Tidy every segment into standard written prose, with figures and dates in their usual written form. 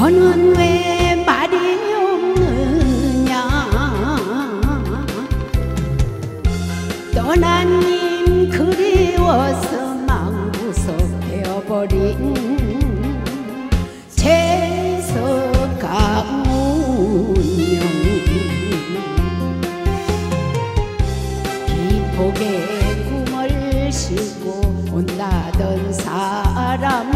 너는 왜 말이 없느냐. 떠난 님 그리워서 망구석 되어버린 재석강운명. 기폭의 꿈을 싣고 온다던 사람,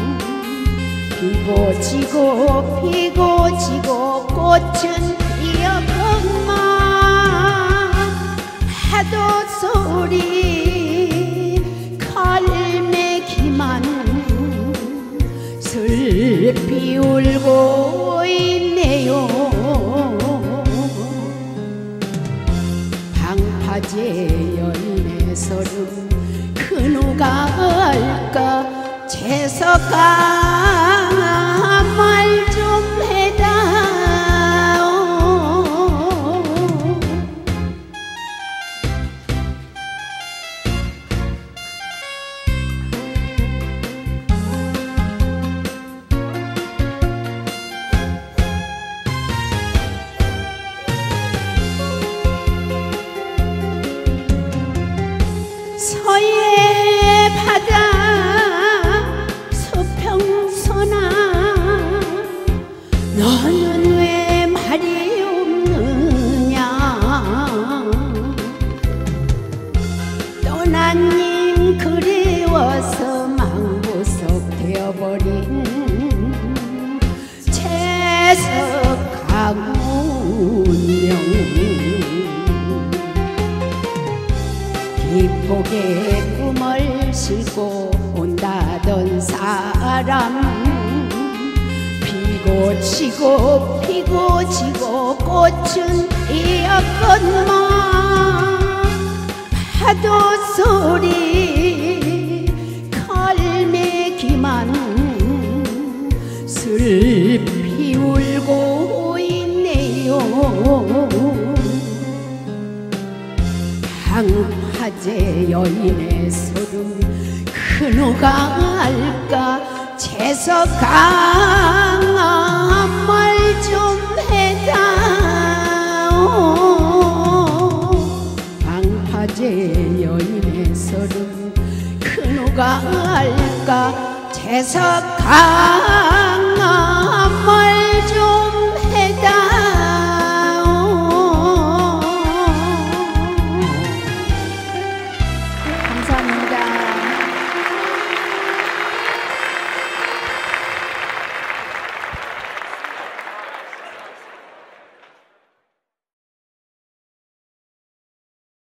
피고 지고 피고 지고 꽃은 피었건만 파도 소리 갈매기만 슬피 울고 있네요. 방파제 연인의 서름 그 누가 알까. 재석아 말 좀 해다오. 서해 바다 너는 왜 말이 없느냐. 떠난 님 그리워서 망구석 되어버린 재석강운명. 기폭의 꿈을 싣고 온다던 사람, 피고 지고 피고 지고 꽃은 피었건만 파도 소리 갈매기만 슬피 울고 있네요. 방파제 여인의 소름 그 누가 알까. 재석강아 말 좀 해다오. 방파제 여인의 서름 그 누가 알까. 재석강